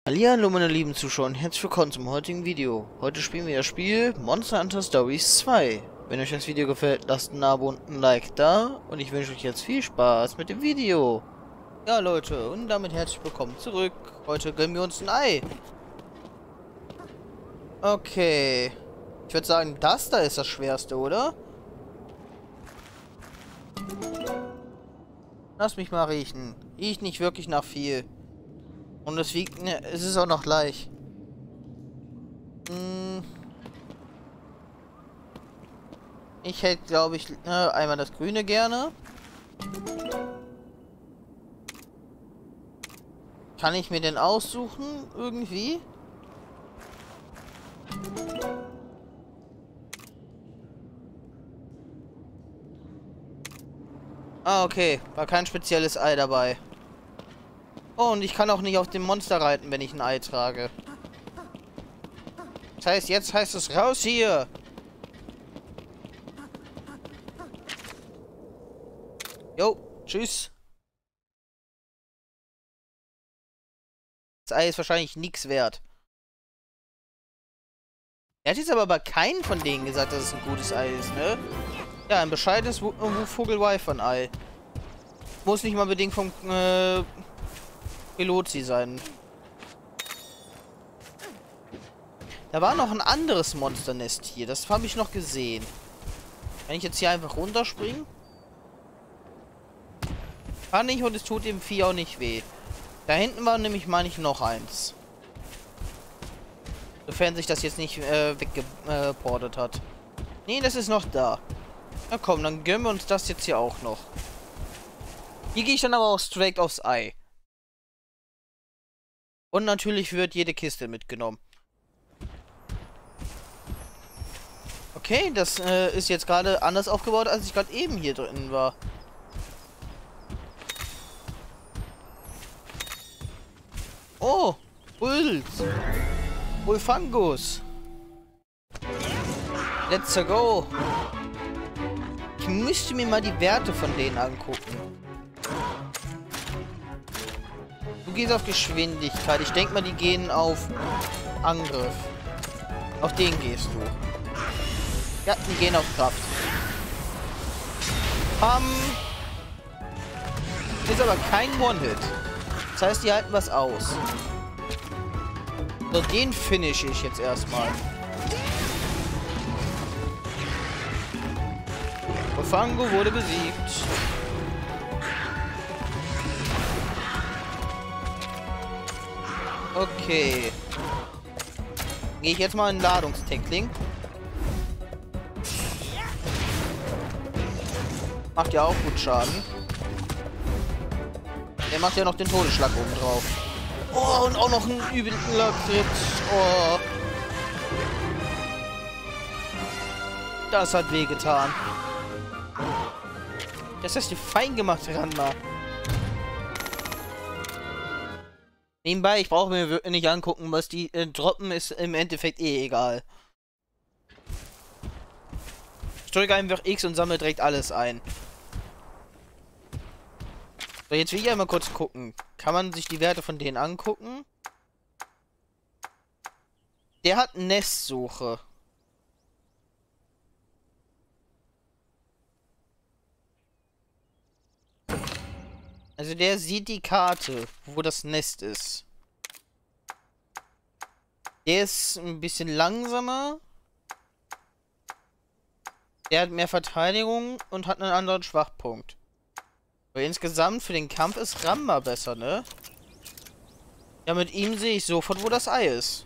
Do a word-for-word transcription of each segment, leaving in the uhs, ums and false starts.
Hallihallo meine lieben Zuschauer und herzlich willkommen zum heutigen Video. Heute spielen wir das Spiel Monster Hunter Stories zwei. Wenn euch das Video gefällt, lasst ein Abo und ein Like da und ich wünsche euch jetzt viel Spaß mit dem Video. Ja Leute, und damit herzlich willkommen zurück. Heute gönnen wir uns ein Ei. Okay. Ich würde sagen, das da ist das Schwerste, oder? Lass mich mal riechen. Riecht nicht wirklich nach viel. Und es wiegt, ne, es ist auch noch leicht. Hm. Ich hätte, glaube ich, ne, einmal das Grüne gerne. Kann ich mir den aussuchen, irgendwie? Ah, okay. War kein spezielles Ei dabei. Oh, und ich kann auch nicht auf dem Monster reiten, wenn ich ein Ei trage. Das heißt, jetzt heißt es raus hier. Jo, tschüss. Das Ei ist wahrscheinlich nichts wert. Er hat jetzt aber bei keinen von denen gesagt, dass es ein gutes Ei ist, ne? Ja, ein bescheidenes Vogel-Wyvern-Ei. Muss nicht mal bedingt vom äh, Pilozi sein. Da war noch ein anderes Monsternest hier. Das habe ich noch gesehen. Kann ich jetzt hier einfach runterspringen? Kann ich und es tut dem Vieh auch nicht weh. Da hinten war nämlich, meine ich, noch eins. Sofern sich das jetzt nicht äh, weggeportet hat. Nee, das ist noch da. Na komm, dann gönnen wir uns das jetzt hier auch noch. Hier gehe ich dann aber auch straight aufs Ei. Und natürlich wird jede Kiste mitgenommen. Okay, das äh, ist jetzt gerade anders aufgebaut, als ich gerade eben hier drin war. Oh, Puls. Ulfangus. Let's go. Ich müsste mir mal die Werte von denen angucken. Du gehst auf Geschwindigkeit. Ich denke mal, die gehen auf Angriff. Auf den gehst du. Ja, die gehen auf Kraft. Pam. Ist aber kein One-Hit. Das heißt, die halten was aus. So, den finish ich jetzt erstmal. Ofango wurde besiegt. Okay. Gehe ich jetzt mal in Ladungstackling. Macht ja auch gut Schaden. Der macht ja noch den Todesschlag oben drauf. Oh, und auch noch einen üblen Lacktritt. Oh. Das hat wehgetan. Das hast du fein gemacht, Ranma. Nebenbei, ich brauche mir wirklich nicht angucken, was die äh, droppen, ist im Endeffekt eh egal. Ich drücke einfach X und sammle direkt alles ein. So, jetzt will ich einmal kurz gucken. Kann man sich die Werte von denen angucken? Der hat Nestsuche. Also der sieht die Karte, wo das Nest ist. Der ist ein bisschen langsamer. Der hat mehr Verteidigung und hat einen anderen Schwachpunkt. Aber insgesamt für den Kampf ist Ranma besser, ne? Ja, mit ihm sehe ich sofort, wo das Ei ist.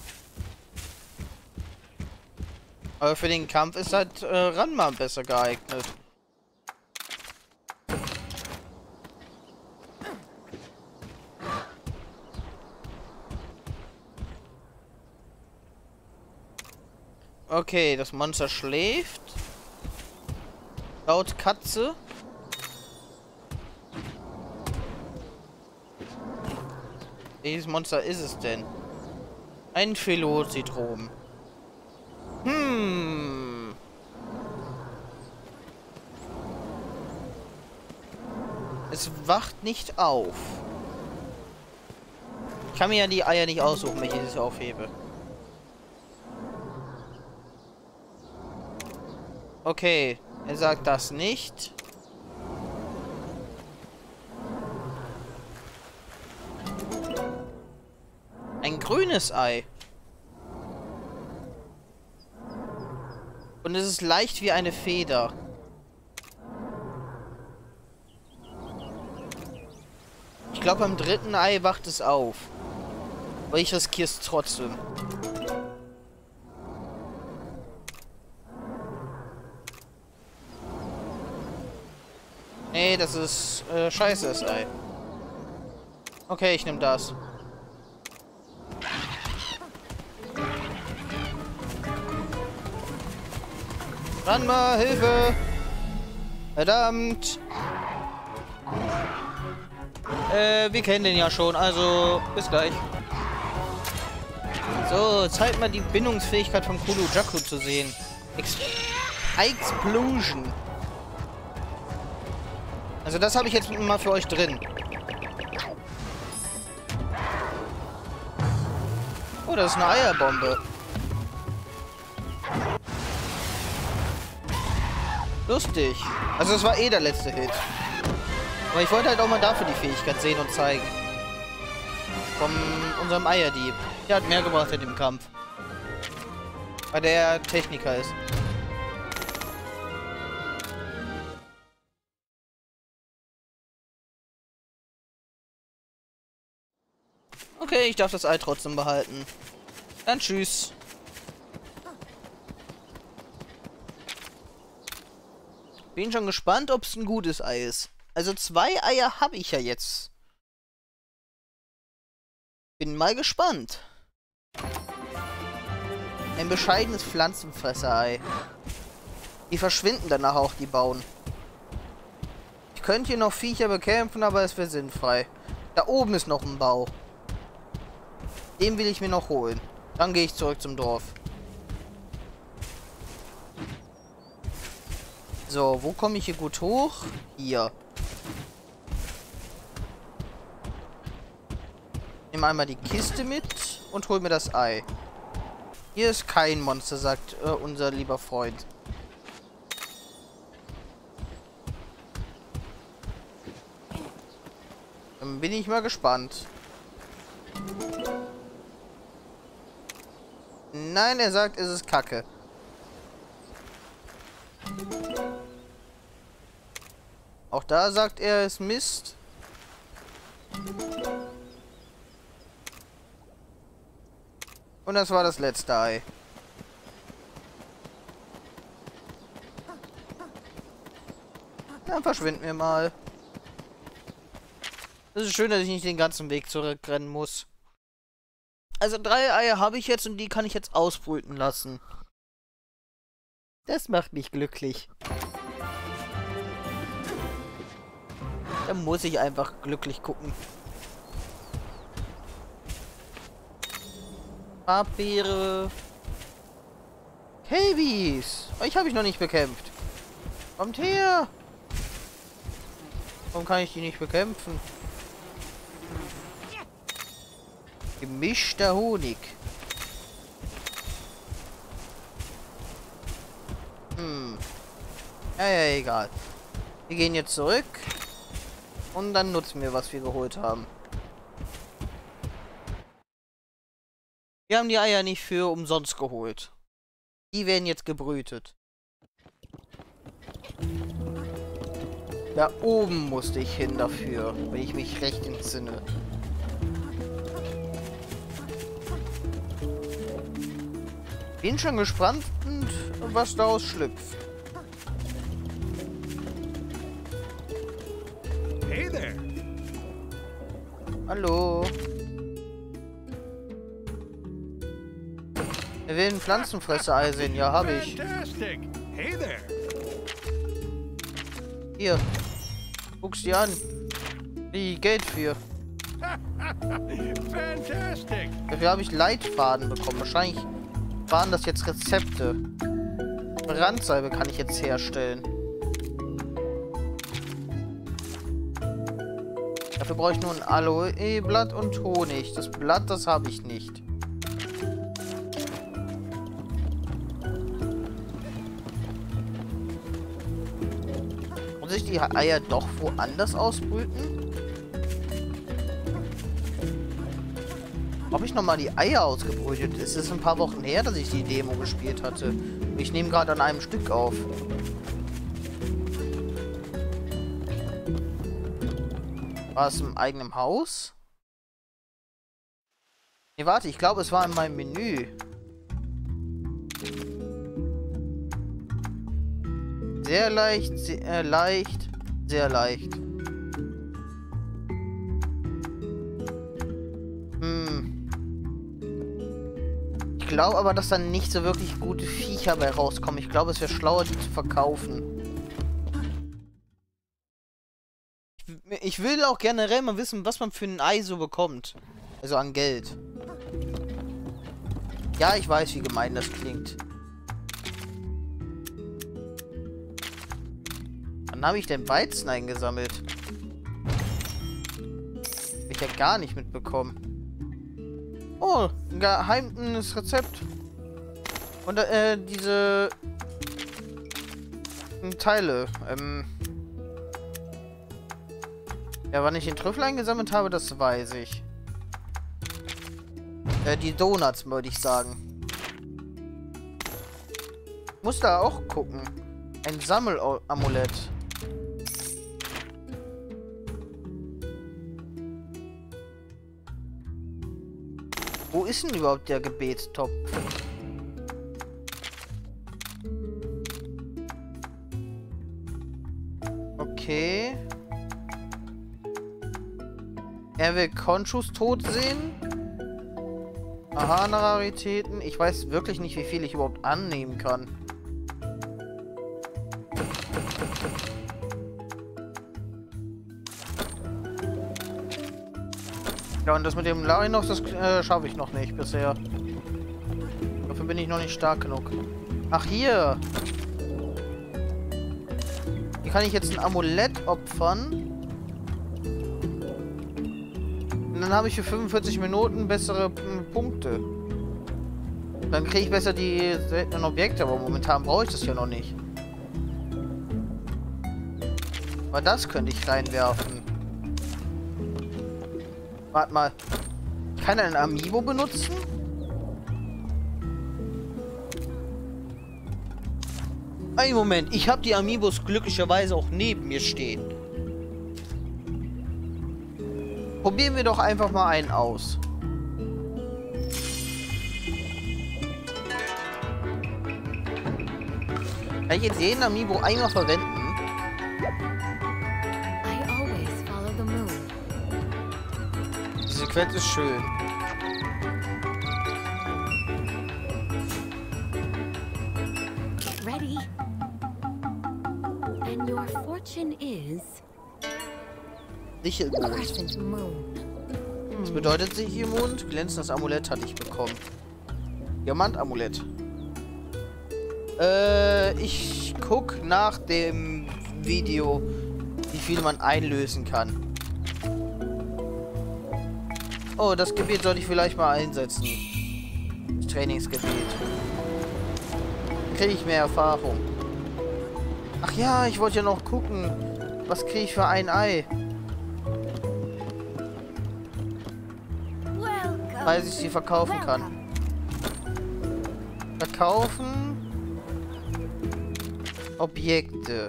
Aber für den Kampf ist halt äh, Ranma besser geeignet. Okay, das Monster schläft. Laut Katze. Welches Monster ist es denn? Ein Velocitrom. Hm. Es wacht nicht auf. kann mir ja die Eier nicht aussuchen, welche ich aufhebe. Okay, er sagt das nicht. Ein grünes Ei. Und es ist leicht wie eine Feder. Ich glaube, beim dritten Ei wacht es auf. Aber ich riskiere es trotzdem. Nee, das ist äh, scheiße, das Ei. Okay, ich nehme das. Ranma, Hilfe! Verdammt! Äh, wir kennen den ja schon, also bis gleich. So, Zeit mal die Bindungsfähigkeit von Kulu-Jaku zu sehen. Ex Explosion. Also das habe ich jetzt mal für euch drin. Oh, das ist eine Eierbombe. Lustig. Also das war eh der letzte Hit. Aber ich wollte halt auch mal dafür die Fähigkeit sehen und zeigen. Von unserem Eierdieb. Der hat mehr gebracht in dem Kampf. Weil der Techniker ist. Okay, ich darf das Ei trotzdem behalten. Dann tschüss. Bin schon gespannt, ob es ein gutes Ei ist. Also zwei Eier habe ich ja jetzt. Bin mal gespannt. Ein bescheidenes Pflanzenfresserei. Die verschwinden danach auch, die bauen. Ich könnte hier noch Viecher bekämpfen, aber es wäre sinnfrei. Da oben ist noch ein Bau. Den will ich mir noch holen. Dann gehe ich zurück zum Dorf. So, wo komme ich hier gut hoch? Hier. Nehme einmal die Kiste mit und hol mir das Ei. Hier ist kein Monster, sagt äh, unser lieber Freund. Dann bin ich mal gespannt. Nein, er sagt, es ist Kacke. Auch da sagt er, es ist Mist. Und das war das letzte Ei. Dann verschwinden wir mal. Es ist schön, dass ich nicht den ganzen Weg zurückrennen muss. Also drei Eier habe ich jetzt und die kann ich jetzt ausbrüten lassen. Das macht mich glücklich. Da muss ich einfach glücklich gucken. Farbbeere. Cabys. Euch habe ich noch nicht bekämpft. Kommt her. Warum kann ich die nicht bekämpfen? Gemischter Honig. Hm. Ja, ja, egal. Wir gehen jetzt zurück. Und dann nutzen wir, was wir geholt haben. Wir haben die Eier nicht für umsonst geholt. Die werden jetzt gebrütet. Da oben musste ich hin dafür, wenn ich mich recht entsinne. Bin schon gespannt, was daraus schlüpft. Hey there. Hallo. Wir will ein Pflanzenfresser-Ei sehen. Ja, habe ich. Fantastic. Hey there. Hier. Guck's dir an. Wie Geld für. Fantastic. Dafür habe ich Leitfaden bekommen. Wahrscheinlich waren das jetzt Rezepte. Brandsalbe kann ich jetzt herstellen. Dafür brauche ich nur ein Aloe-Blatt und Honig. Das Blatt, das habe ich nicht. Muss ich die Eier doch woanders ausbrüten? Habe ich nochmal die Eier ausgebrütet? Es ist ein paar Wochen her, dass ich die Demo gespielt hatte. Ich nehme gerade an einem Stück auf. War es im eigenen Haus? Ne, warte, ich glaube, es war in meinem Menü. Sehr leicht, sehr leicht, sehr leicht. Hm. Ich glaube aber, dass da nicht so wirklich gute Viecher bei rauskommen. Ich glaube, es wäre schlauer, die zu verkaufen. Ich will auch generell mal wissen, was man für ein Ei so bekommt. Also an Geld. Ja, ich weiß, wie gemein das klingt. Wann habe ich denn Weizen eingesammelt? Hab ich ja gar nicht mitbekommen. Oh, ein geheimes Rezept. Und äh, diese Teile. Ähm ja, wann ich den Trüffel eingesammelt habe, das weiß ich. Äh, die Donuts, würde ich sagen. Muss da auch gucken. Ein Sammelamulett. Wo ist denn überhaupt der Gebetstopf? Okay. Er will Conchus tot sehen. Ahana-Raritäten. Ich weiß wirklich nicht, wie viel ich überhaupt annehmen kann. Ja, und das mit dem Larinos, das äh, schaffe ich noch nicht bisher. Dafür bin ich noch nicht stark genug. Ach, hier. Hier kann ich jetzt ein Amulett opfern. Und dann habe ich für fünfundvierzig Minuten bessere m, Punkte. Dann kriege ich besser die seltenen Objekte, aber momentan brauche ich das ja noch nicht. Aber das könnte ich reinwerfen. Warte mal. Kann er ein Amiibo benutzen? Einen Moment, ich habe die Amiibos glücklicherweise auch neben mir stehen. Probieren wir doch einfach mal einen aus. Kann ich jetzt jeden Amiibo einmal verwenden? Die Sequenz ist schön. Get ready. And your fortune is Sichelmond. Crescent Moon. Das bedeutet Sichelmond. Glänzendes Amulett hatte ich bekommen. Diamantamulett. Äh, ich guck nach dem Video, wie viel man einlösen kann. Oh, das Gebiet sollte ich vielleicht mal einsetzen. Das Trainingsgebiet. Dann kriege ich mehr Erfahrung. Ach ja, ich wollte ja noch gucken. Was kriege ich für ein Ei? Falls ich sie verkaufen kann. Verkaufen. Objekte.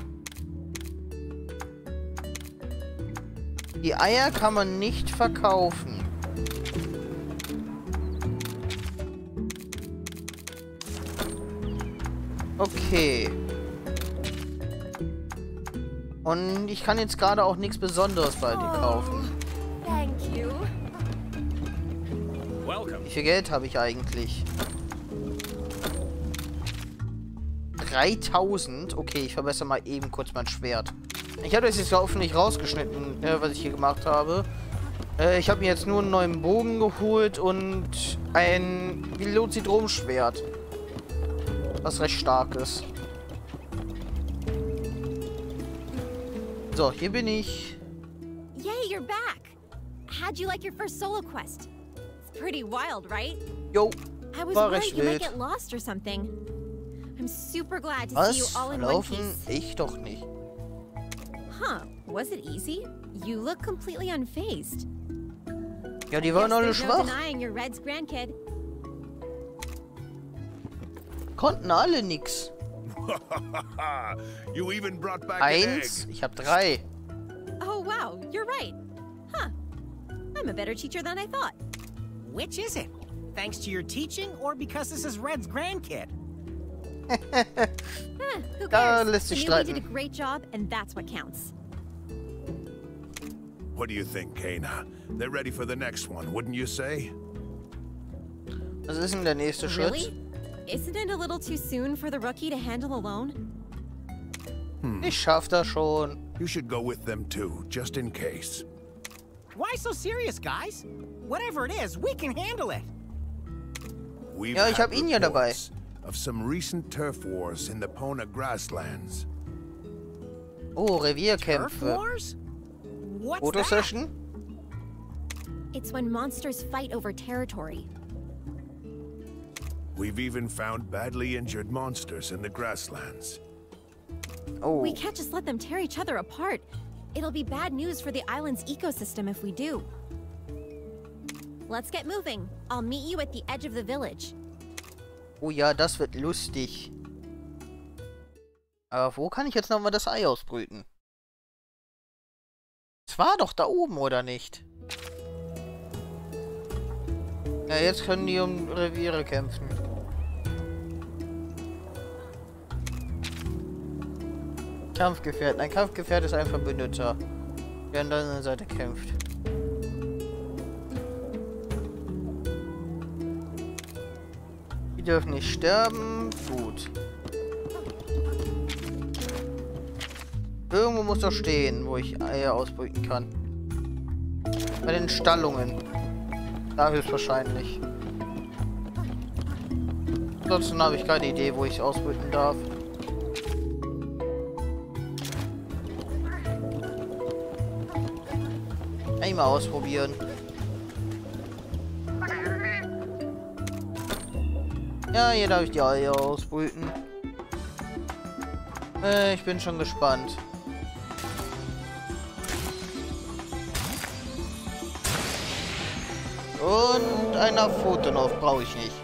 Die Eier kann man nicht verkaufen. Okay. Und ich kann jetzt gerade auch nichts Besonderes bei dir kaufen. Thank you. Wie viel Geld habe ich eigentlich? dreitausend. Okay, ich verbessere mal eben kurz mein Schwert. Ich habe das jetzt hoffentlich rausgeschnitten, äh, was ich hier gemacht habe. Äh, ich habe mir jetzt nur einen neuen Bogen geholt und ein Velocitrom-Schwert. Was recht stark ist. So, hier bin ich. Yay you're back. How'd you like your first solo quest? It's pretty wild, right? Jo, I was war worried recht you might wild. get lost or something. I'm super glad to see you Was? all in one Verlaufen? piece. Ich doch nicht. Huh, was it easy? You look completely unfazed. Ja, die waren Guess alle there's no schwach. denying you're Red's grandkid. Konnten alle nix. You even brought back an egg. Eins? Ich hab drei. Oh wow, you're right. Huh. I'm a better teacher than I thought. Which is it? Thanks to your teaching or because this is Red's grandkid? Eh, who Da cares? lässt sich The newbie did a streiten. great job, and that's what counts. What do you think, Kana? They're ready for the next one, wouldn't you say? Was ist denn der nächste Schritt? Really? Isn't it a little too soon for the rookie to handle alone? Ich schaff das schon. You should go with them too, just in case. Why so serious, guys? Whatever it is, we can handle it. We've Ja, ich had hab ihn ja dabei. reports of some recent turf wars in the Pona grasslands. Oh, Turf Revierkämpfe. wars? What's that? Fotosession? It's when monsters fight over territory. We've even found badly injured monsters in the grasslands. Oh. We can't just let them tear each other apart. It'll be bad news for the island's ecosystem if we do. Let's get moving. I'll meet you at the edge of the village. Oh ja, das wird lustig. Aber wo kann ich jetzt nochmal das Ei ausbrüten? Es war doch da oben, oder nicht? Ja, jetzt können die um Reviere kämpfen. Kampfgefährten. Ein Kampfgefährt ist ein Verbündeter, der an deiner Seite kämpft. Die dürfen nicht sterben. Gut. Irgendwo muss doch stehen, wo ich Eier ausbrüten kann. Bei den Stallungen. Da höchstwahrscheinlich. Ansonsten habe ich keine Idee, wo ich ausbrüten darf. Einmal ausprobieren. Ja, hier darf ich die Eier ausbrüten. Äh, ich bin schon gespannt. Und einer Fotonov brauche ich nicht.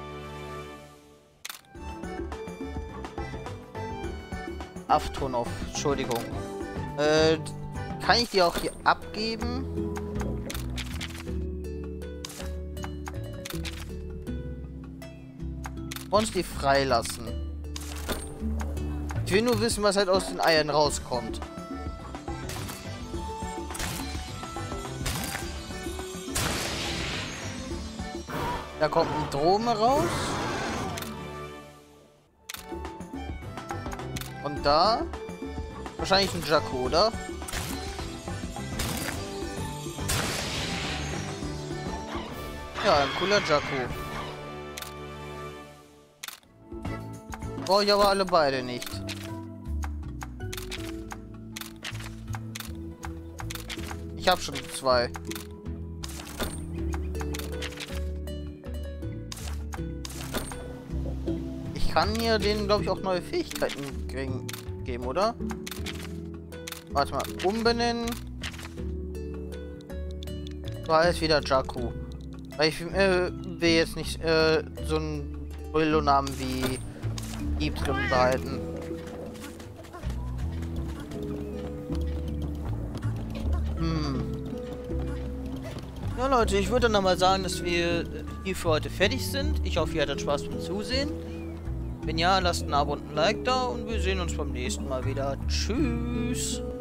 Aftonov, Entschuldigung. Äh, kann ich die auch hier abgeben? Und die freilassen. Ich will nur wissen, was halt aus den Eiern rauskommt. Da kommt ein Drome raus. Und da wahrscheinlich ein Jakku, oder? Ja, ein cooler Jakku. Brauche ich aber alle beide nicht. Ich habe schon zwei. Ich kann hier denen, glaube ich, auch neue Fähigkeiten kriegen, geben, oder? Warte mal, umbenennen. So heißt wieder Jakku. Weil ich äh, will jetzt nicht äh, so einen Brillo-Namen wie Ipsum behalten. Hm. Ja, Leute, ich würde dann mal sagen, dass wir hier für heute fertig sind. Ich hoffe, ihr hattet Spaß beim Zusehen. Wenn ja, lasst ein Abo und ein Like da und wir sehen uns beim nächsten Mal wieder. Tschüss.